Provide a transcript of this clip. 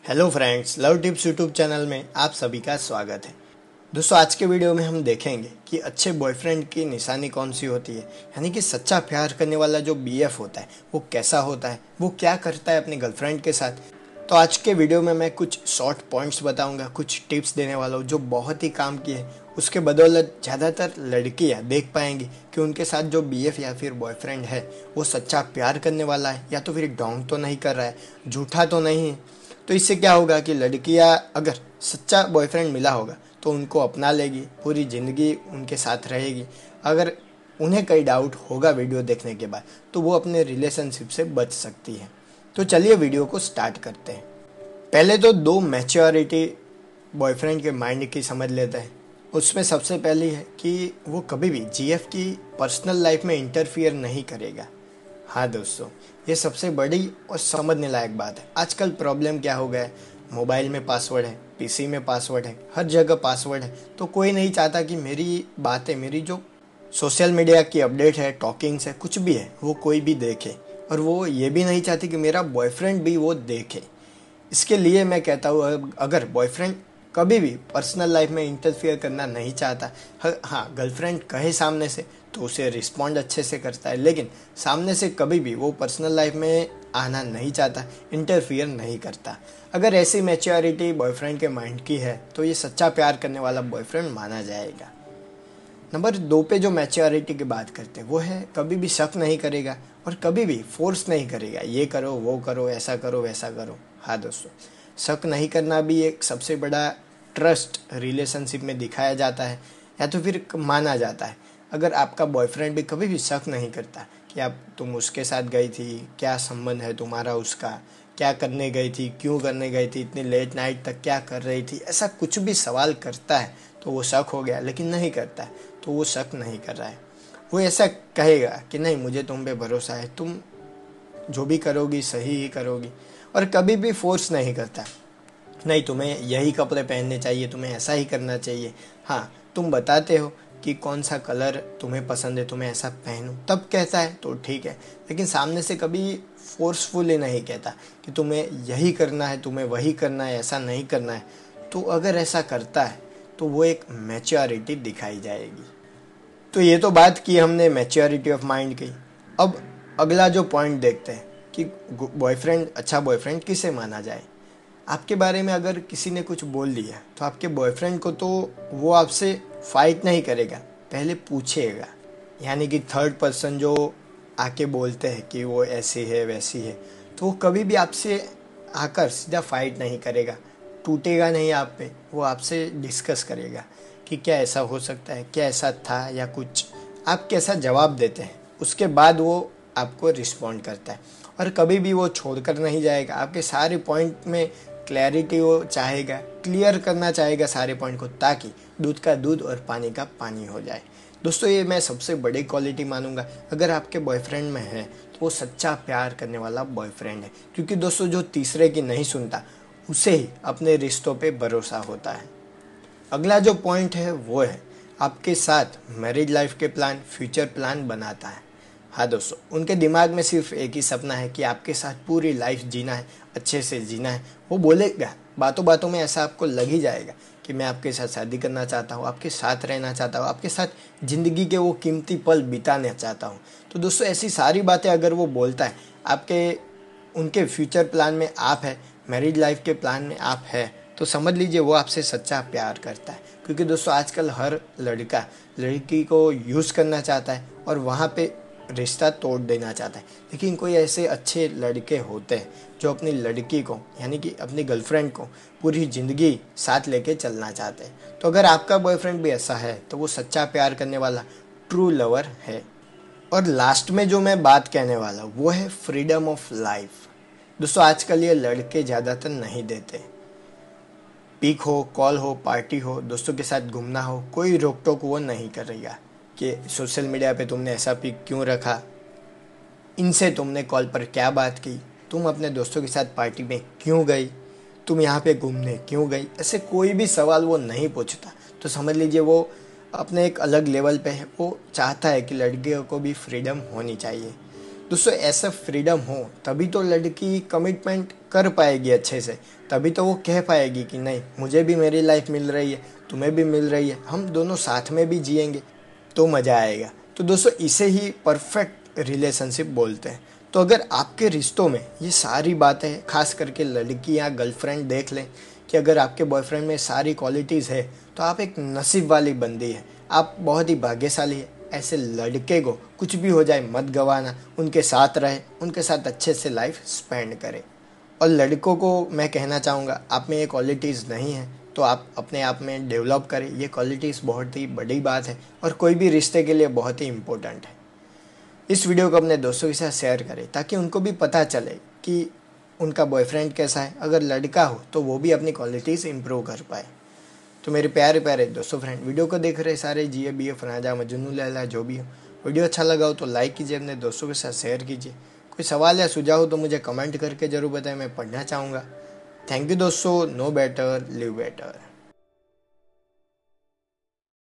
Hello friends, love tips YouTube channel में आप सभी का स्वागत है। दोस्तों, आज के वीडियो में हम देखेंगे कि अच्छे बॉयफ्रेंड की निशानी कौन सी होती है, यानी कि सच्चा प्यार करने वाला जो बीएफ होता है वो कैसा होता है, वो क्या करता है अपनी गर्लफ्रेंड के साथ। तो आज के वीडियो में मैं कुछ शॉर्ट पॉइंट्स बताऊंगा, कुछ टिप्स देने वाला हूँ जो बहुत ही काम की है। उसके बदौलत ज़्यादातर लड़कियाँ देख पाएंगी कि उनके साथ जो बीएफ या फिर बॉयफ्रेंड है वो सच्चा प्यार करने वाला है या तो फिर ढोंग तो नहीं कर रहा है, झूठा तो नहीं है। तो इससे क्या होगा कि लड़कियां अगर सच्चा बॉयफ्रेंड मिला होगा तो उनको अपना लेगी, पूरी ज़िंदगी उनके साथ रहेगी। अगर उन्हें कई डाउट होगा वीडियो देखने के बाद तो वो अपने रिलेशनशिप से बच सकती है। तो चलिए वीडियो को स्टार्ट करते हैं। पहले तो दो मैच्योरिटी बॉयफ्रेंड के माइंड की समझ लेते हैं। उसमें सबसे पहली है कि वो कभी भी जीएफ की पर्सनल लाइफ में इंटरफियर नहीं करेगा। हाँ दोस्तों, ये सबसे बड़ी और समझने लायक बात है। आजकल प्रॉब्लम क्या हो गया है, मोबाइल में पासवर्ड है, पीसी में पासवर्ड है, हर जगह पासवर्ड है। तो कोई नहीं चाहता कि मेरी बातें, मेरी जो सोशल मीडिया की अपडेट है, टॉकिंग्स है, कुछ भी है, वो कोई भी देखे। और वो ये भी नहीं चाहती कि मेरा बॉयफ्रेंड भी वो देखे। इसके लिए मैं कहता हूँ, अगर बॉयफ्रेंड कभी भी पर्सनल लाइफ में इंटरफियर करना नहीं चाहता, हाँ गर्लफ्रेंड कहे सामने से तो उसे रिस्पॉन्ड अच्छे से करता है, लेकिन सामने से कभी भी वो पर्सनल लाइफ में आना नहीं चाहता, इंटरफियर नहीं करता। अगर ऐसी मैच्योरिटी बॉयफ्रेंड के माइंड की है तो ये सच्चा प्यार करने वाला बॉयफ्रेंड माना जाएगा। नंबर 2 पे जो मैच्योरिटी की बात करते हैं वो है कभी भी शक नहीं करेगा और कभी भी फोर्स नहीं करेगा, ये करो वो करो, ऐसा करो वैसा करो। हाँ दोस्तों, शक नहीं करना भी एक सबसे बड़ा ट्रस्ट रिलेशनशिप में दिखाया जाता है या तो फिर माना जाता है। अगर आपका बॉयफ्रेंड भी कभी भी शक नहीं करता कि तुम उसके साथ गई थी, क्या संबंध है तुम्हारा उसका, क्या करने गई थी, क्यों करने गई थी, इतनी लेट नाइट तक क्या कर रही थी, ऐसा कुछ भी सवाल करता है तो वो शक हो गया। लेकिन नहीं करता है तो वो शक नहीं कर रहा है। वो ऐसा कहेगा कि नहीं, मुझे तुम पे भरोसा है, तुम जो भी करोगी सही ही करोगी। और कभी भी फोर्स नहीं करता, नहीं तुम्हें यही कपड़े पहनने चाहिए, तुम्हें ऐसा ही करना चाहिए। हाँ, तुम बताते हो कि कौन सा कलर तुम्हें पसंद है, तुम्हें ऐसा पहनो, तब कहता है तो ठीक है। लेकिन सामने से कभी फोर्सफुली नहीं कहता कि तुम्हें यही करना है, तुम्हें वही करना है, ऐसा नहीं करना है। तो अगर ऐसा करता है तो वो एक मैच्योरिटी दिखाई जाएगी। तो ये तो बात की हमने मैच्योरिटी ऑफ माइंड की। अब अगला जो पॉइंट देखते हैं कि बॉयफ्रेंड, अच्छा बॉयफ्रेंड किसे माना जाए। आपके बारे में अगर किसी ने कुछ बोल दिया तो आपके बॉयफ्रेंड को तो वो आपसे फाइट नहीं करेगा, पहले पूछेगा। यानी कि थर्ड पर्सन जो आके बोलते हैं कि वो ऐसी है वैसी है, तो वो कभी भी आपसे आकर सीधा फाइट नहीं करेगा, टूटेगा नहीं आप पे। वो आपसे डिस्कस करेगा कि क्या ऐसा हो सकता है, क्या ऐसा था या कुछ, आप कैसा जवाब देते हैं, उसके बाद वो आपको रिस्पॉन्ड करता है। और कभी भी वो छोड़कर नहीं जाएगा, आपके सारे पॉइंट में क्लैरिटी वो चाहेगा, क्लियर करना चाहेगा सारे पॉइंट को, ताकि दूध का दूध और पानी का पानी हो जाए। दोस्तों, ये मैं सबसे बड़ी क्वालिटी मानूंगा अगर आपके बॉयफ्रेंड में है तो वो सच्चा प्यार करने वाला बॉयफ्रेंड है। क्योंकि दोस्तों, जो तीसरे की नहीं सुनता उसे ही अपने रिश्तों पे भरोसा होता है। अगला जो पॉइंट है वो है आपके साथ मैरिज लाइफ के प्लान, फ्यूचर प्लान बनाता है। हाँ दोस्तों, उनके दिमाग में सिर्फ एक ही सपना है कि आपके साथ पूरी लाइफ जीना है, अच्छे से जीना है। वो बोलेगा, बातों बातों में ऐसा आपको लग ही जाएगा कि मैं आपके साथ शादी करना चाहता हूँ, आपके साथ रहना चाहता हूँ, आपके साथ ज़िंदगी के वो कीमती पल बिताना चाहता हूँ। तो दोस्तों, ऐसी सारी बातें अगर वो बोलता है, आपके उनके फ्यूचर प्लान में आप है, मैरिज लाइफ के प्लान में आप है, तो समझ लीजिए वो आपसे सच्चा प्यार करता है। क्योंकि दोस्तों, आजकल हर लड़का लड़की को यूज़ करना चाहता है और वहाँ पे रिश्ता तोड़ देना चाहता है। लेकिन कोई ऐसे अच्छे लड़के होते हैं जो अपनी लड़की को, यानी कि अपनी गर्लफ्रेंड को पूरी ज़िंदगी साथ लेके चलना चाहते हैं। तो अगर आपका बॉयफ्रेंड भी ऐसा है तो वो सच्चा प्यार करने वाला ट्रू लवर है। और लास्ट में जो मैं बात कहने वाला हूँ वो है फ्रीडम ऑफ लाइफ। दोस्तों, आजकल ये लड़के ज़्यादातर नहीं देते। पिक हो, कॉल हो, पार्टी हो, दोस्तों के साथ घूमना हो, कोई रोक टोक वो नहीं करेगा कि सोशल मीडिया पे तुमने ऐसा पिक क्यों रखा, इनसे तुमने कॉल पर क्या बात की, तुम अपने दोस्तों के साथ पार्टी में क्यों गई, तुम यहाँ पे घूमने क्यों गई, ऐसे कोई भी सवाल वो नहीं पूछता। तो समझ लीजिए वो अपने एक अलग लेवल पे है। वो चाहता है कि लड़कियों को भी फ्रीडम होनी चाहिए। दोस्तों, ऐसा फ्रीडम हो तभी तो लड़की कमिटमेंट कर पाएगी अच्छे से, तभी तो वो कह पाएगी कि नहीं, मुझे भी मेरी लाइफ मिल रही है, तुम्हें भी मिल रही है, हम दोनों साथ में भी जिएंगे तो मज़ा आएगा। तो दोस्तों इसे ही परफेक्ट रिलेशनशिप बोलते हैं। तो अगर आपके रिश्तों में ये सारी बातें, खास करके लड़की या गर्लफ्रेंड देख लें कि अगर आपके बॉयफ्रेंड में सारी क्वालिटीज़ है तो आप एक नसीब वाली बंदी है, आप बहुत ही भाग्यशाली है। ऐसे लड़के को कुछ भी हो जाए मत गवाना, उनके साथ रहे, उनके साथ अच्छे से लाइफ स्पेंड करें। और लड़कों को मैं कहना चाहूँगा, आप में ये क्वालिटीज़ नहीं है तो आप अपने आप में डेवलप करें। ये क्वालिटीज़ बहुत ही बड़ी बात है और कोई भी रिश्ते के लिए बहुत ही इम्पोर्टेंट है। इस वीडियो को अपने दोस्तों के साथ शेयर करें ताकि उनको भी पता चले कि उनका बॉयफ्रेंड कैसा है। अगर लड़का हो तो वो भी अपनी क्वालिटीज़ इंप्रूव कर पाए। तो मेरे प्यारे प्यारे दोस्तों फ्रेंड, वीडियो को देख रहे सारे जिए बीए फराजा मजनू लैला जो भी हो, वीडियो अच्छा लगा हो तो लाइक कीजिए, अपने दोस्तों के साथ शेयर कीजिए। कोई सवाल या सुझाव हो तो मुझे कमेंट करके ज़रूर बताएं, मैं पढ़ना चाहूँगा। थैंक यू दोस्तों। No better live better.